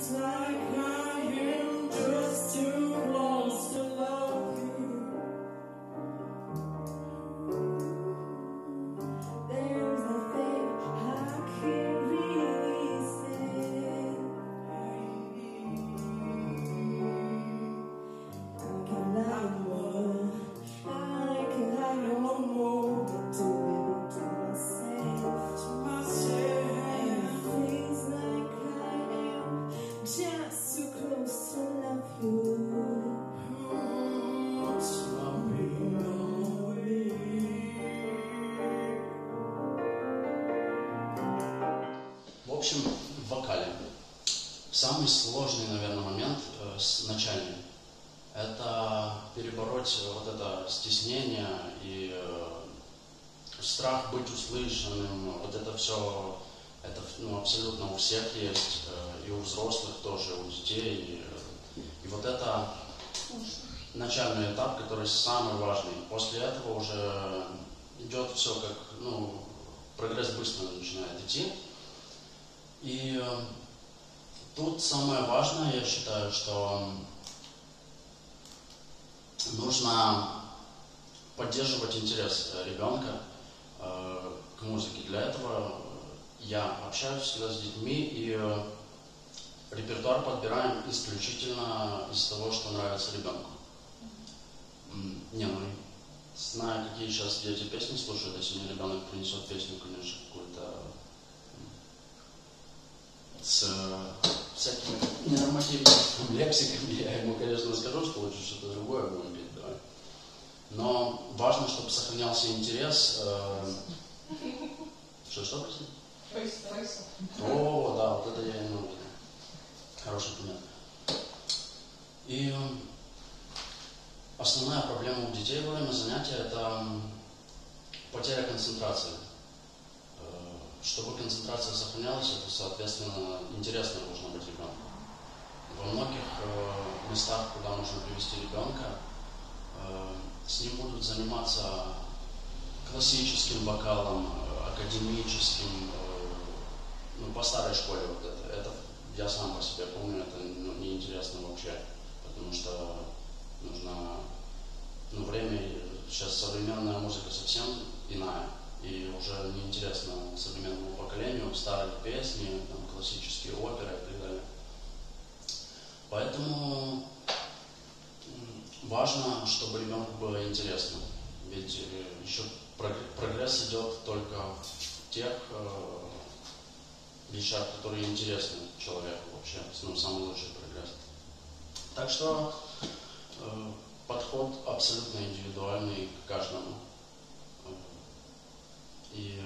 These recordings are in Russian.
В общем, в вокале самый сложный, наверное, момент начальный – это перебороть вот это стеснение и страх быть услышанным. Вот это все, это абсолютно у всех есть, и у взрослых тоже, и у детей. И вот это начальный этап, который самый важный. После этого уже идет все как, прогресс быстро начинает идти. И тут самое важное, я считаю, что нужно поддерживать интерес ребенка к музыке. Для этого я общаюсь всегда с детьми, и репертуар подбираем исключительно из того, что нравится ребенку. Зная, какие сейчас дети песни слушают, если мне ребенок принесет песню, конечно, какую-то с всякими ненормативными лексиками, я ему, конечно, скажу, что лучше что-то другое будем петь, давай. Но важно, чтобы сохранялся интерес. Что, простите? О, да, вот это я и нужен. Хороший пример. И основная проблема у детей во время занятия – это потеря концентрации. Чтобы концентрация сохранялась, это, соответственно, интересно должно быть ребенку. Во многих местах, куда можно привести ребенка, с ним будут заниматься классическим вокалом, академическим, по старой школе вот это. Это я сам по себе помню, это неинтересно вообще, потому что нужно время, сейчас современная музыка совсем иная. И уже неинтересно современному поколению старые песни, классические оперы и так далее. Поэтому важно, чтобы ребенку было интересно. Ведь еще прогресс идет только в тех вещах, которые интересны человеку вообще. Самый лучший прогресс. Так что подход абсолютно индивидуальный к каждому. И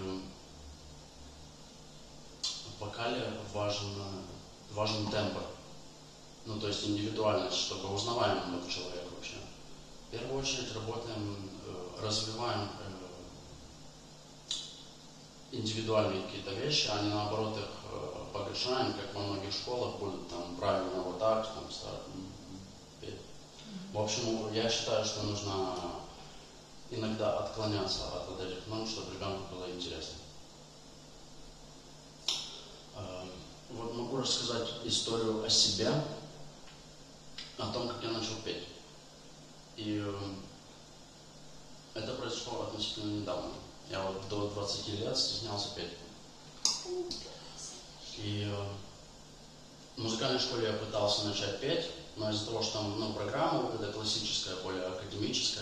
в вокале важен темп, то есть индивидуальность, чтобы узнаваемым был человек вообще. В первую очередь развиваем индивидуальные какие-то вещи, а не наоборот их погрешаем, как во многих школах будут правильно вот так, петь. В общем, я считаю, что нужно иногда отклоняться от вот этих норм, чтобы ребенку было интересно. Вот могу рассказать историю о себе, о том, как я начал петь. И это произошло относительно недавно. Я вот до 20 лет стеснялся петь. И в музыкальной школе я пытался начать петь, но из-за того, что там программа вот эта классическая, более академическая,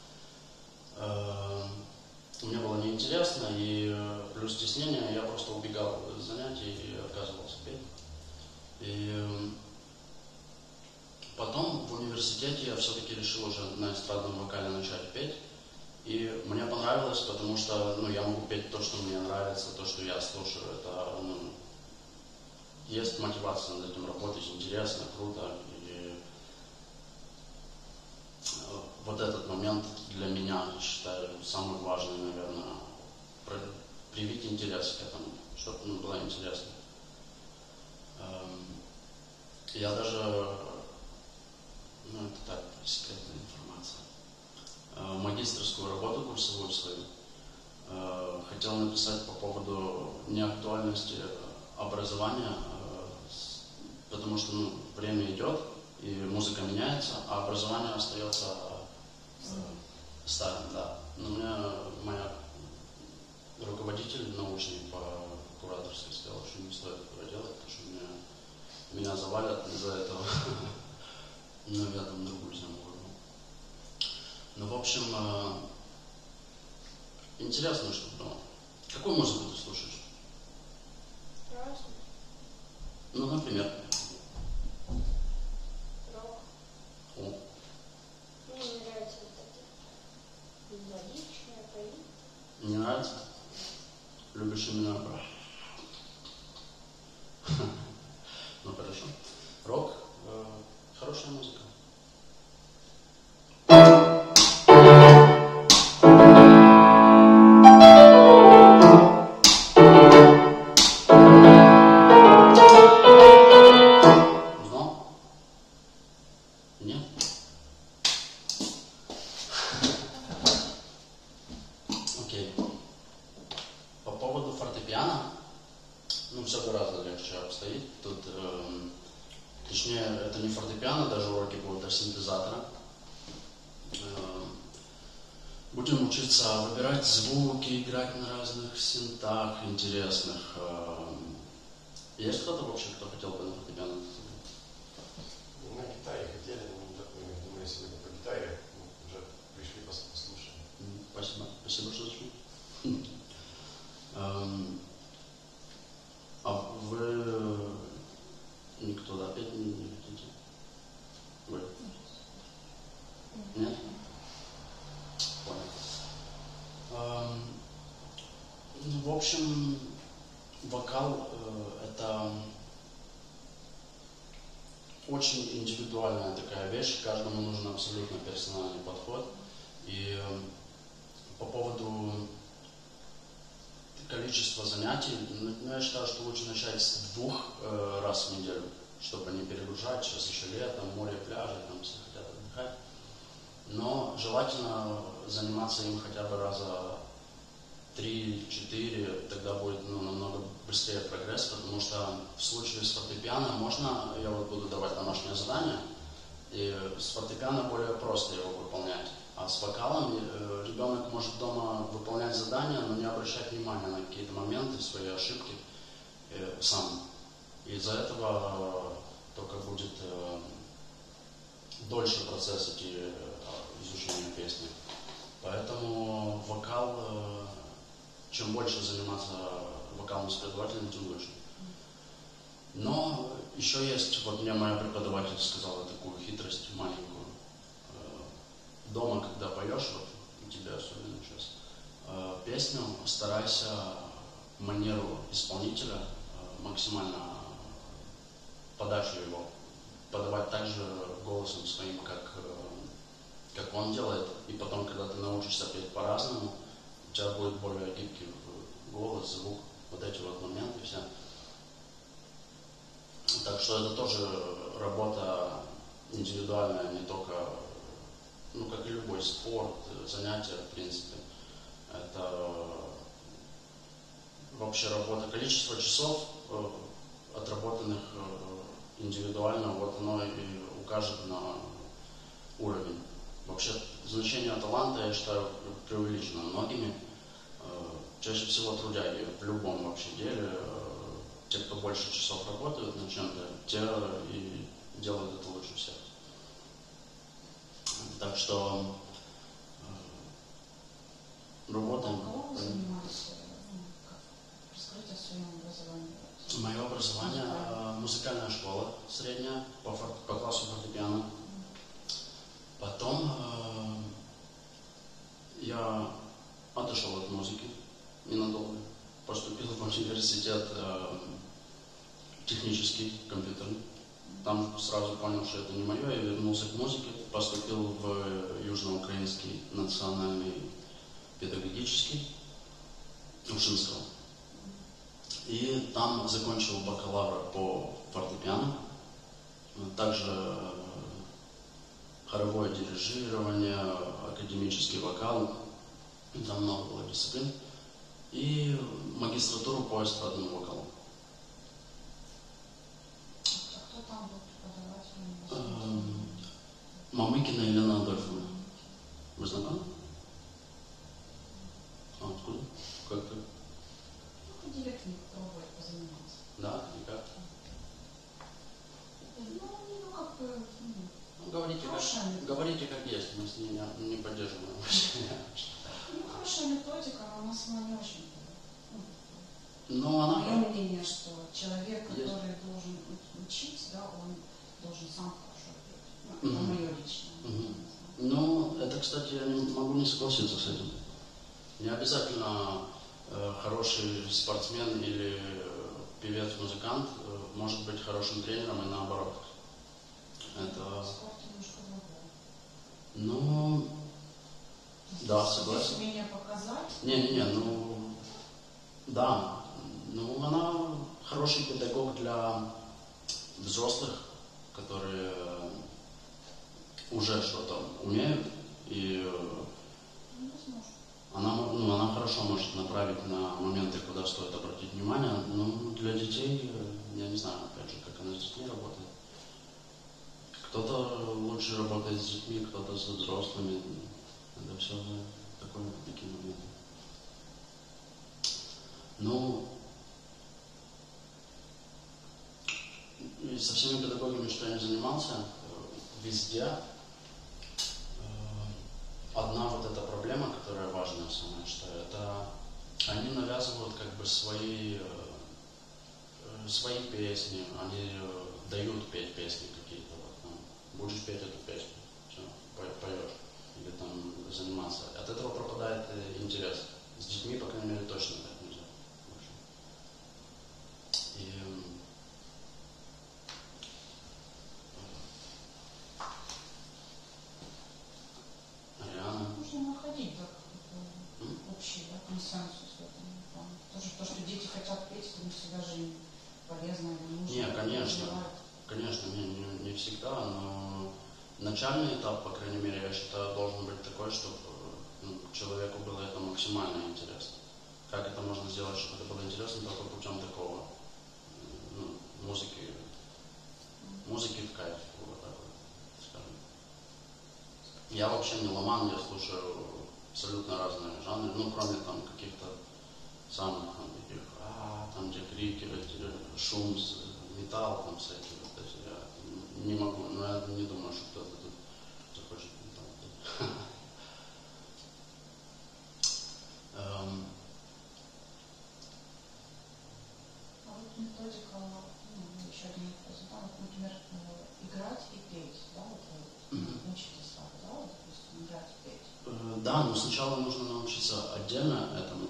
мне было неинтересно, и плюс стеснение, я просто убегал из занятий и отказывался петь. И потом в университете я все-таки решил уже на эстрадном вокале начать петь. И мне понравилось, потому что я могу петь то, что мне нравится, то, что я слушаю. Это есть мотивация над этим работать, интересно, круто. И вот этот момент для меня, считаю, самый важный, наверное, привить интерес к этому, чтобы было интересно. Я даже, это так, секретная информация, магистерскую работу курсовую свою хотел написать по поводу неактуальности образования потому что время идет, и музыка меняется, а образование остается старым, да. Но моя руководитель научный по кураторской сказал, что не стоит этого делать, потому что меня завалят из-за этого. Но я там другую тему выбрал. Ну, в общем, интересно, что было. Какую музыку ты слушаешь? Разную. Ну, например. Рок. О. Мне не нравится вот это мелодичное, поет. Не нравится? Любишь именно рок? Ну, хорошо. Рок – хорошая музыка. Узнал? Нет? Окей. По поводу фортепиано, все гораздо легче обстоит. Тут, точнее, это не фортепиано, даже уроки будут, а синтезатора. Будем учиться выбирать звуки, играть на разных синтах интересных. Есть кто-то вообще, кто хотел бы на фортепиано? На гитаре хотели, но не думали сегодня по гитаре. Уже пришли, послушали. Спасибо. Спасибо, что зашли. А вы никто, да, петь не хотите? Вы? Нет? Понял. В общем, вокал это очень индивидуальная такая вещь, каждому нужен абсолютно персональный подход. И по поводу количества занятий, я считаю, что лучше начать с 2 раз в неделю, чтобы не перегружать. Сейчас еще лето, море, пляжи, там все хотят отдыхать. Но желательно заниматься им хотя бы раза 3-4, тогда будет намного быстрее прогресс, потому что в случае с фортепиано можно, я вот буду давать домашнее задание, и с фортепиано более просто его выполнять. А с вокалом ребенок может дома выполнять задания, но не обращать внимания на какие-то моменты, свои ошибки сам. Из-за этого только будет дольше процесс идти изучения песни. Поэтому вокал, чем больше заниматься вокалом с преподавателем, тем лучше. Но еще есть, вот мне моя преподаватель сказала такую хитрость маленькую. Дома, когда поешь, вот у тебя особенно сейчас, песню, старайся манеру исполнителя максимально подачу его подавать так же голосом своим, как он делает. И потом, когда ты научишься петь по-разному, у тебя будет более гибкий голос, звук, вот эти вот моменты все. Так что это тоже работа индивидуальная, не только, как и любой спорт, занятия, в принципе. Это вообще работа. Количество часов, отработанных индивидуально, вот оно и укажет на уровень. Вообще, значение таланта, я считаю, преувеличено многими. Чаще всего трудяги в любом вообще деле, те, кто больше часов работают над чем-то, те и делают это лучше всех. Так что работаем. Кого вы занимаетесь? Расскажите о своем образовании. Мое образование музыкальная школа средняя по классу фортепиано. Потом я отошел от музыки ненадолго, поступил в университет технический, компьютерный. Там сразу понял, что это не мое, я вернулся к музыке, поступил в Южноукраинский национальный педагогический Ушинского. И там закончил бакалавра по фортепиано, также хоровое дирижирование, академический вокал, там много было дисциплин, и магистратуру по эстрадному вокалу. Кто Мамыкина Елена Адольфовна. Вы знакомы? А откуда? Как ты? Ходили к ним, пробовать позаниматься. Да, и как? Как бы, Говорите как есть, мы с ней не поддерживаем отношения. хорошая методика, но она сама не очень. Но она... Мое мнение, что человек, Есть. который должен учить, да, он должен сам хорошо петь. Это мое личное. Ну, это, кстати, я не могу не согласиться с этим. Не обязательно хороший спортсмен или певец-музыкант может быть хорошим тренером и наоборот. Это... Спорт немножко другое. Ну, да, согласен. Здесь умение показать. Ну, да, ну, она хороший педагог для взрослых, которые уже что-то умеют, и она хорошо может направить на моменты, куда стоит обратить внимание. Но для детей, я не знаю, опять же, как она с детьми работает. Кто-то лучше работает с детьми, кто-то с взрослыми. Это все такие моменты. Ну, и со всеми педагогами, что я не занимался, везде одна вот эта проблема, которая важная самая, что это они навязывают как бы свои песни, они дают петь песни какие-то. Вот, будешь петь эту песню, все, поешь, или там заниматься. От этого пропадает интерес. С детьми, по крайней мере, точно так нельзя. И Ариана. Нужно находить общий консенсус в этом плане. То, что дети хотят петь, это не всегда же полезно или нужно. Не, конечно, не всегда, но начальный этап, по крайней мере, я считаю, должен быть такой, чтобы человеку было это максимально интересно. Как это можно сделать, чтобы это было интересно, только путем такого музыки в кайф, вот так вот, скажем. Я вообще меломан, я слушаю абсолютно разные жанры, кроме там каких-то самых там таких, там где крики, шум, металл, там всякие вот эти, я не могу, но я не думаю, что кто-то тут захочет металл. Методика, еще один вопрос, да, вот, например, играть и петь, да, вот вы учитесь так, да, вот, допустим, играть и петь. Да, но сначала нужно научиться отдельно этому.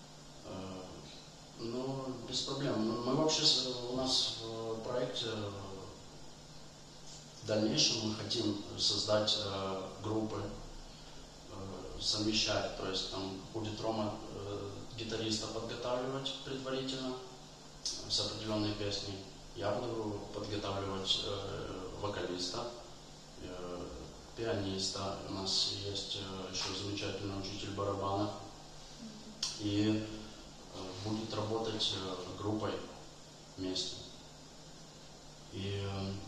Без проблем. Мы вообще, у нас в проекте в дальнейшем мы хотим создать группы, совмещать, то есть там будет Рома гитариста подготавливать предварительно с определенной песней. Я буду подготавливать вокалиста, пианиста. У нас есть еще замечательный учитель барабанов. И будет работать группой вместе. И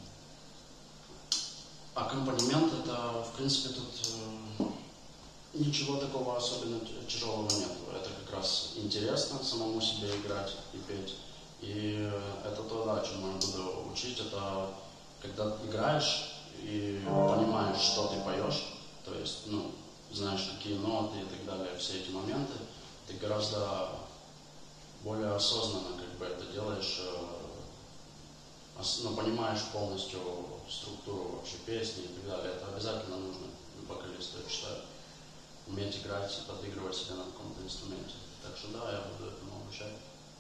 аккомпанемент это, в принципе, тут ничего такого особенно тяжелого нет. Это как раз интересно самому себе играть и петь. И это то, да, чему я буду учить, это когда играешь и понимаешь, что ты поешь, то есть, знаешь, какие ноты и так далее, все эти моменты, ты гораздо более осознанно как бы это делаешь, понимаешь полностью структуру вообще песни и так далее. Это обязательно нужно вокалисту, я считаю, уметь играть и подыгрывать себе на каком-то инструменте. Так что да, я буду этому обучать.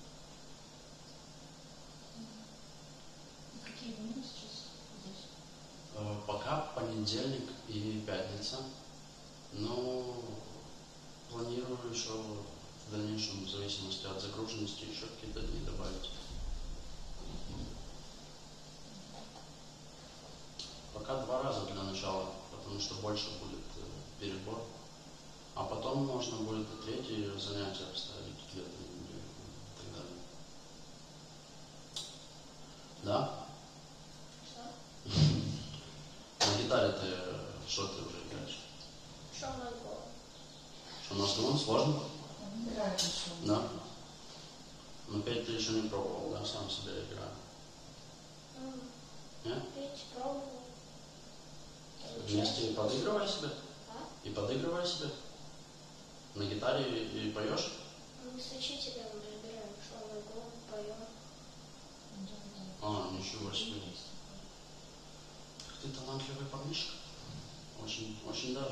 Какие дни сейчас здесь? Пока понедельник и пятница. Но планирую еще в дальнейшем, в зависимости от загруженности, еще какие-то дни добавить. Пока 2 раза для начала, потому что больше будет перебор. А потом можно будет и 3-е занятие обставить где-то и так далее. Да? Что? гитаре ты что ты уже играешь? Шамангол. Шамангол сложно? Играет еще. Да. Но петь ты еще не пробовал, да, сам себе играю. Нет? Петь пробовал. Вместе подыгрывай себе? А? И подыгрывай себе? На гитаре и поешь? Мы с учителем разбираем шамангол, поем. А, ничего себе. Ты талантливый парнишка. Очень, очень даже.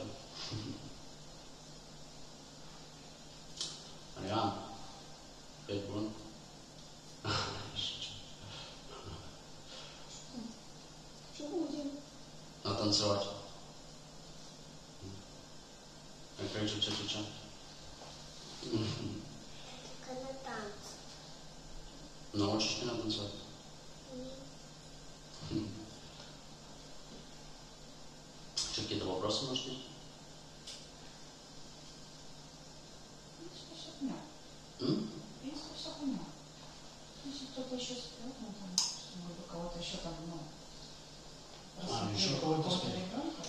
Ариан, петь будем? Что будем? А танцевать? Какая ча-ча-ча-ча? Только на танцы. Научишь меня танцевать? Что, какие-то вопросы, может быть? В принципе, все понятно. В принципе, все понятно. Если кто-то еще спел, ну там, может быть, кого-то еще там, ну, еще кого-то спел. ребенка,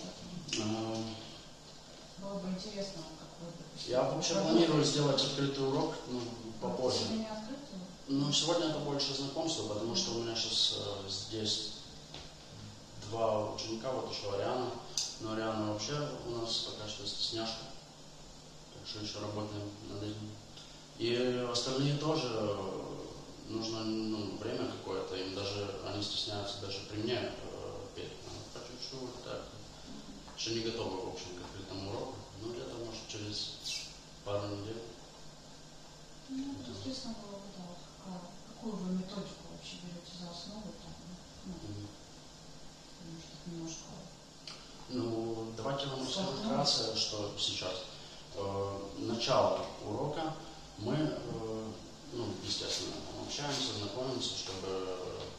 было бы интересно, какой бы. Я вообще планирую сделать открытый урок, ну, попозже. Сегодня не открытый? Ну, сегодня это больше знакомство, потому что у меня сейчас здесь два ученика, вот еще Ариана. Но Ариана вообще у нас пока что стесняшка. Так что еще работаем над этим. И остальные тоже нужно время какое-то, им даже, они стесняются даже при мне петь. По чуть-чуть, так. Еще не готовы, в общем, к открытому уроку. Ну, где-то, может, через пару недель. Ну, интересно было бы, да, какую вы методику вообще берете за основу, там, ну, может, немножко. Ну, давайте я вам расскажу вкратце, что сейчас. Начало урока мы, естественно, общаемся, знакомимся, чтобы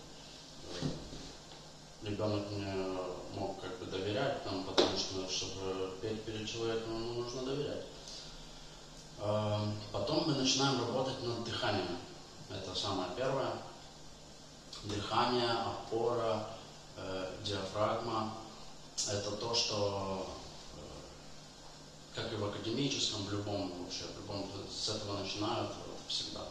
ребенок мне мог как бы доверять, там, потому что, чтобы петь перед человеком, ему нужно доверять. Потом мы начинаем работать над дыханием. Это самое первое. Дыхание, опора, диафрагма. Это то, что, как и в академическом, в любом с этого начинают всегда.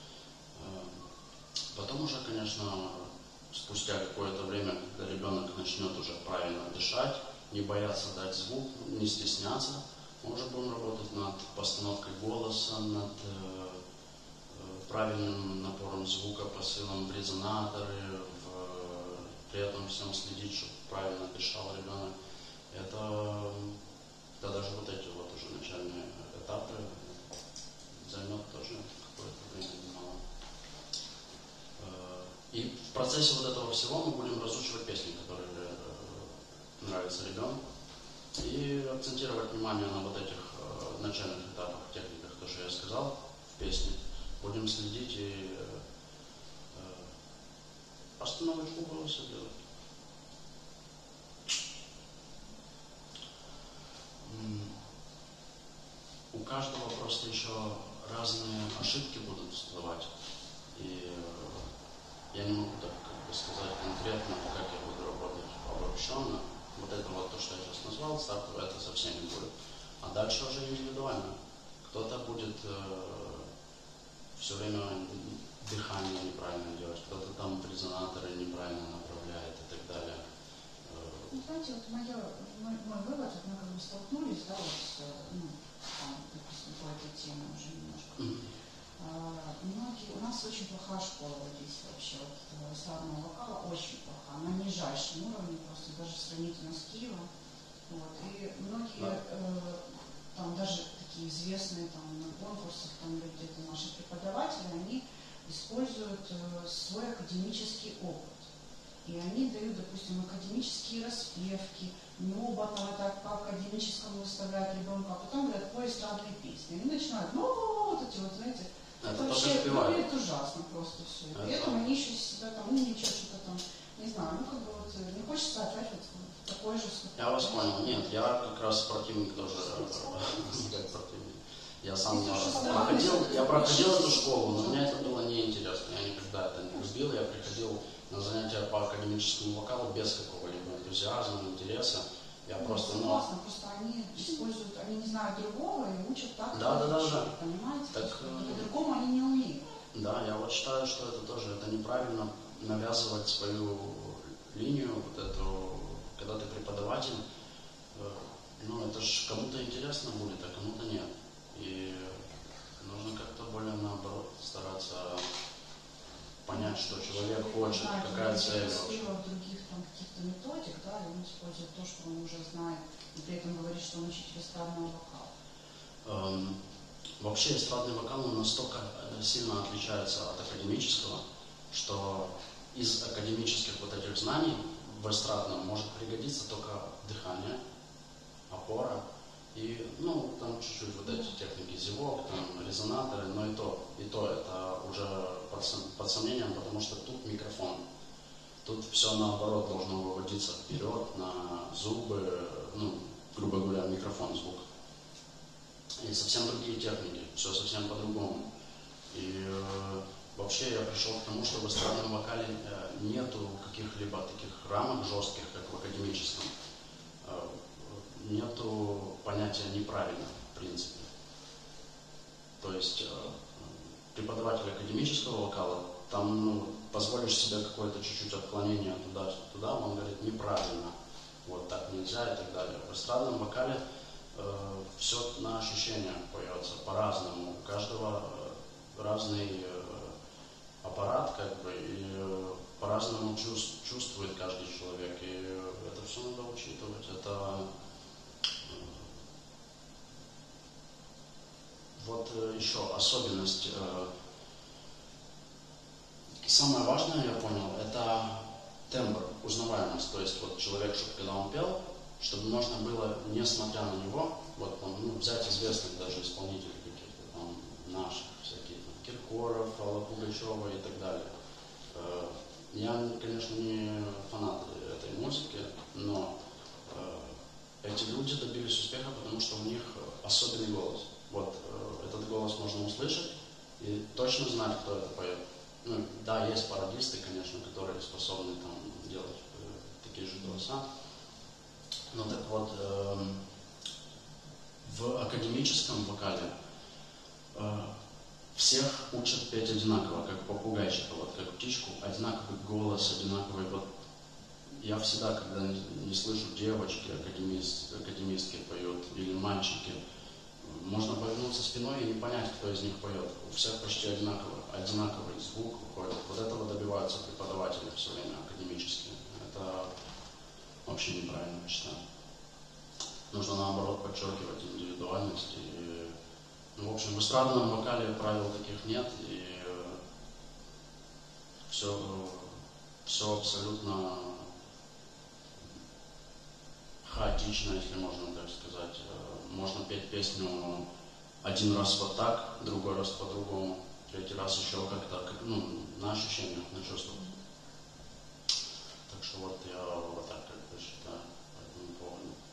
Потом уже, конечно, спустя какое-то время, когда ребенок начнет уже правильно дышать, не бояться дать звук, не стесняться, мы уже будем работать над постановкой голоса, над правильным напором звука, посылом в резонаторы, при этом всем следить, чтобы правильно дышал ребенок. Это даже вот эти вот уже начальные этапы займет тоже какое-то время немало. И в процессе вот этого всего мы будем разучивать песни, которые нравятся ребенку, и акцентировать внимание на вот этих начальных этапах, техниках, то, что я сказал в песне. Будем следить и постановочку голоса делать. У каждого просто еще разные ошибки будут всплывать. И я не могу так сказать конкретно, как я буду работать обобщенно. Вот это вот то, что я сейчас назвал, стартовое, это со всеми будет. А дальше уже индивидуально. Кто-то будет все время дыхание неправильно делать, кто-то там резонаторы неправильно направляет и так далее. Ну, знаете, вот мой вывод, вот мы как бы столкнулись, да, вот с, допустим, по этой теме уже немножко. Многие, у нас очень плохая школа вот здесь вообще, вот эстрадного вокала очень плохая, на нижайшем уровне, просто даже сравнительно с Киевом. Вот, и многие, там даже такие известные там на конкурсах, там или где-то наши преподаватели, они используют свой академический опыт. И они дают, допустим, академические распевки, небо там это по академическому выставляют ребенка, а потом говорят, пой эстрадные песни. И они начинают, вот эти вот, знаете, это вообще выглядит ужасно просто все. И при этом они еще себя там умничают, что-то там, не знаю, ну как бы вот не хочется опять вот такой же. Я вас понял. Нет, я как раз противник тоже, как противник. Я сам проходил эту школу, но мне это было неинтересно. Я никогда это не любил. Я приходил на занятия по академическому вокалу без какого-либо энтузиазма, интереса. Я просто, согласна, просто они используют, они не знают другого и учат так, Да, понимаете? Так, по-другому они не умеют. Да, я вот считаю, что это тоже это неправильно навязывать свою линию, вот эту, когда ты преподаватель, ну это же кому-то интересно будет, а кому-то нет. И нужно как-то более наоборот стараться понять, что человек хочет, какая цель вообще. Других там каких-то методик, да, и он использует то, что он уже знает, и при этом говорит, что он учитель эстрадного вокала. Вообще эстрадный вокал он настолько сильно отличается от академического, что из академических вот этих знаний в эстрадном может пригодиться только дыхание, опора и, ну, там чуть-чуть вот эти техники зевок, там резонаторы, но и то это уже под сомнением, потому что тут микрофон. Тут все наоборот должно выводиться вперед на зубы, ну, грубо говоря, микрофон, звук. И совсем другие техники, все совсем по-другому. И вообще я пришел к тому, что в эстрадном вокале нету каких-либо таких рамок жестких, как в академическом. Нету понятия неправильно, в принципе. То есть преподаватель академического вокала, там, ну, позволишь себе какое-то чуть-чуть отклонение туда, он говорит неправильно, вот так нельзя и так далее. В эстрадном вокале все на ощущениях поется по-разному, у каждого разный аппарат, как бы, и по-разному чувствует каждый человек, и это все надо учитывать. Это вот еще особенность. Самое важное, я понял, это тембр, узнаваемость. То есть вот человек, чтобы когда он пел, чтобы можно было, несмотря на него, вот там, ну, взять известных даже исполнителей каких-то там наших, всяких там, Киркоров, Алла Пугачева и так далее. Я, конечно, не фанат этой музыки, но эти люди добились успеха, потому что у них особенный голос. Вот этот голос можно услышать и точно знать, кто это поет. Ну, да, есть пародисты, конечно, которые способны там делать такие же голоса. Ну так вот, в академическом вокале всех учат петь одинаково, как попугайчика, вот как птичку, одинаковый голос, одинаковый. Вот я всегда, когда не слышу девочки, академистки поют или мальчики, можно повернуться спиной и не понять, кто из них поет. У всех почти одинаковый звук выходит. Вот этого добиваются преподаватели все время академические. Это вообще неправильно, я считаю. Нужно наоборот подчеркивать индивидуальность. И, ну, в общем, в эстрадном вокале правил таких нет. И все абсолютно хаотично, если можно так сказать. Можно петь песню один раз вот так, другой раз по-другому, третий раз еще как-то, ну, на ощущениях, на чувствах. Так что вот я вот так как бы считаю по этому поводу.